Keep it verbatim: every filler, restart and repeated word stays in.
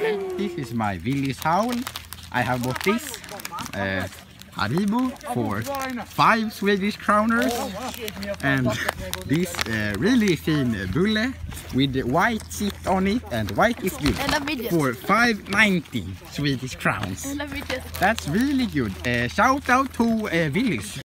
This is my Willys howl. I have bought this uh, Hallo for five Swedish kroners, and this uh, really thin bulle with white chip on it, and white is good, for five ninety Swedish crowns. That's really good. Uh, shout out to uh, Willys.